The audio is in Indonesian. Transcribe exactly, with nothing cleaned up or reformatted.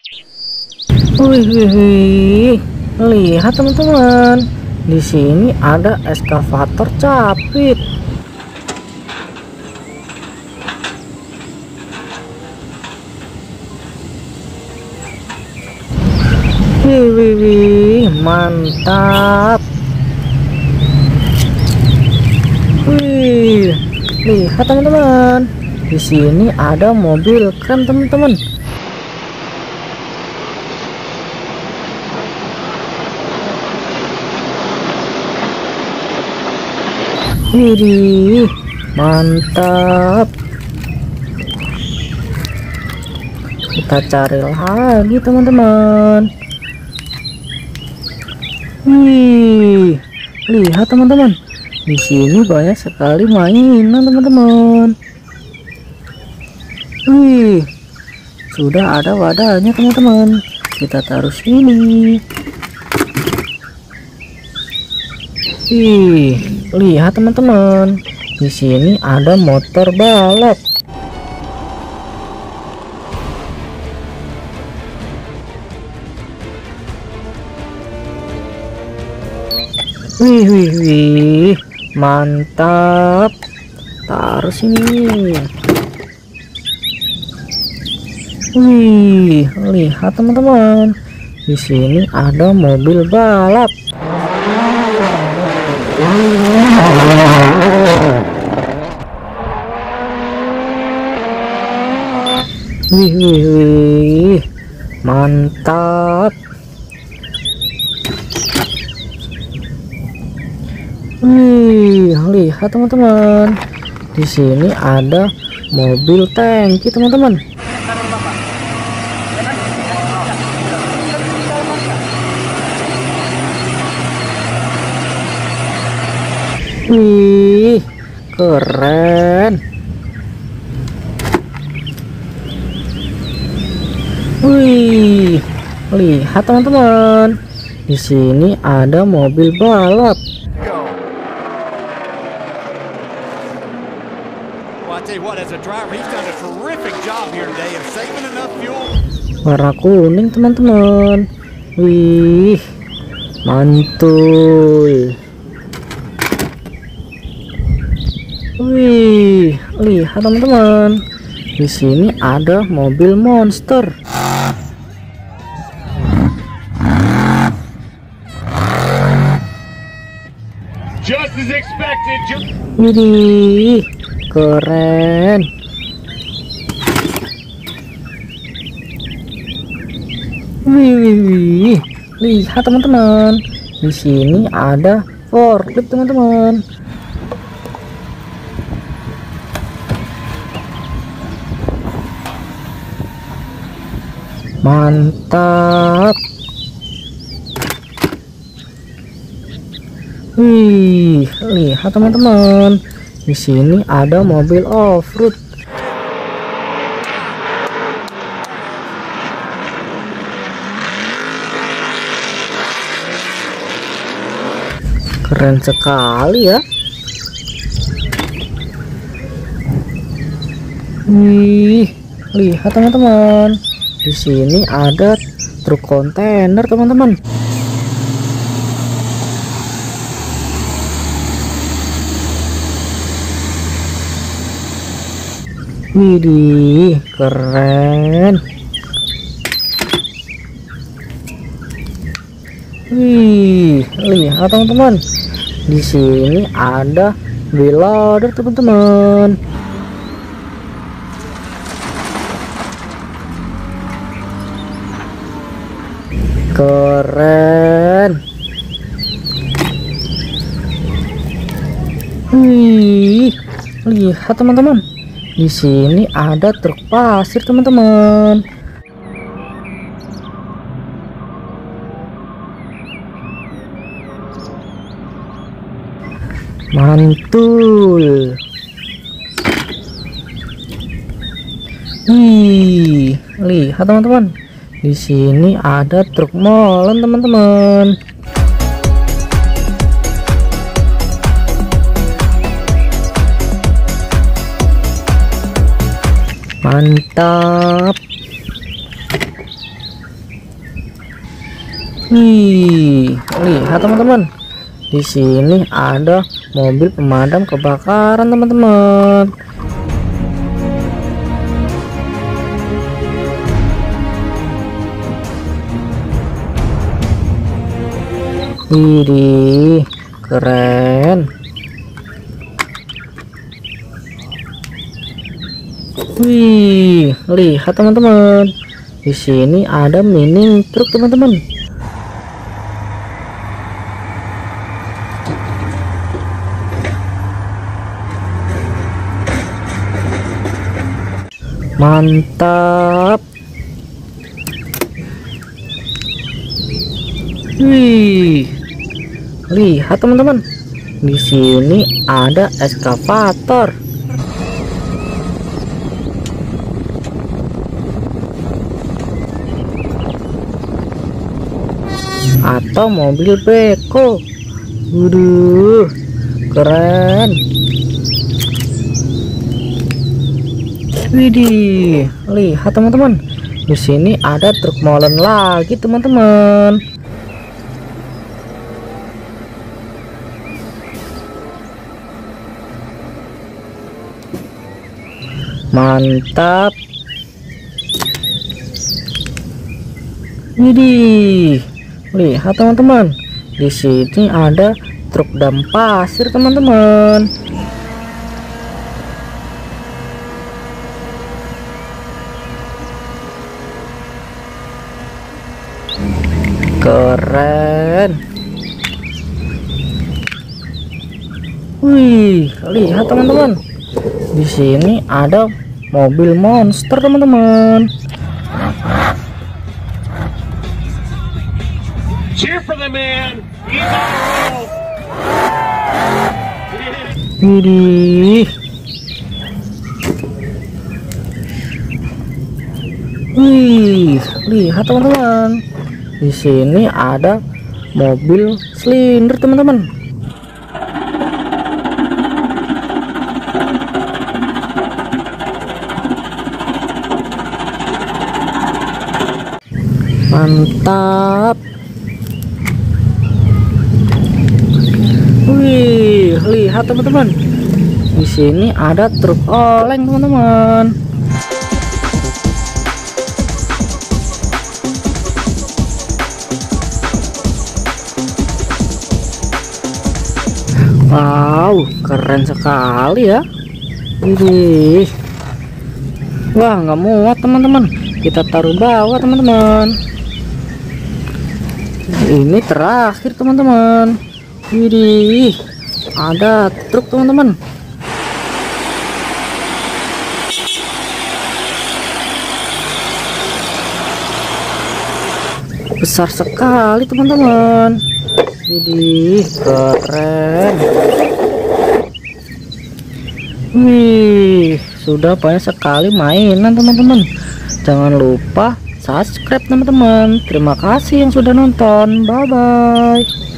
Wih, wih, wih. Lihat teman-teman, di sini ada eskavator capit. Wih, wih, wih, mantap. Wih, lihat teman-teman, di sini ada mobil keren teman-teman. Widih, mantap. Kita cari lagi teman-teman. Wih, lihat teman-teman, di sini banyak sekali mainan teman-teman. Wih, sudah ada wadahnya teman-teman. Kita taruh sini. Ih, lihat teman-teman, di sini ada motor balap. Wih, wih, wih, mantap. Taruh sini. Wih, lihat teman-teman, di sini ada mobil balap. Wih, wih, wih, mantap. Wih, lihat teman-teman, di sini ada mobil tangki teman-teman. Wih, keren. Wih, lihat teman-teman, di sini ada mobil balap. Warna kuning teman-teman. Wih, mantul. Wih, lihat teman-teman, di sini ada mobil monster. Just as expected. Widih, keren. Wih, wih, wih, lihat teman-teman, di sini ada forklift teman-teman. Mantap. Wih, lihat teman-teman, di sini ada mobil off-road. Keren sekali ya. Wih, lihat teman-teman, di sini ada truk kontainer teman-teman. Widih, keren. Wih, lihat teman-teman, di sini ada wheel loader teman-teman. Keren. Wih, lihat teman-teman, di sini ada truk pasir teman-teman. Mantul. Wih, lihat teman-teman, di sini ada truk molen teman-teman. Mantap. Wih, lihat teman-teman. Di sini ada mobil pemadam kebakaran, teman-teman. Widih, keren. Wih, lihat teman-teman. Di sini ada mini truk, teman-teman. Mantap. Wih, lihat teman-teman. Di sini ada eskavator. Atau mobil beko. Waduh, keren. Widih, lihat teman-teman. Di sini ada truk molen lagi, teman-teman. Mantap. Widih, lihat teman-teman. Di sini ada truk dam pasir, teman-teman. Keren. Wih, lihat teman-teman. Di sini ada mobil monster, teman-teman. Cheer for the man. He's on a roll. Widih. Wih, lihat teman-teman. Di sini ada mobil silinder, teman-teman. Mantap. Wih, lihat teman-teman. Di sini ada truk oleng, teman-teman. Wow, keren sekali ya. Ini, wah, nggak muat teman-teman. Kita taruh bawah, teman-teman. Ini terakhir, teman-teman. Widih, ada truk, teman-teman. Besar sekali, teman-teman. Jadi keren. Wih, sudah banyak sekali mainan, teman-teman. Jangan lupa subscribe, teman-teman. Terima kasih yang sudah nonton. Bye bye.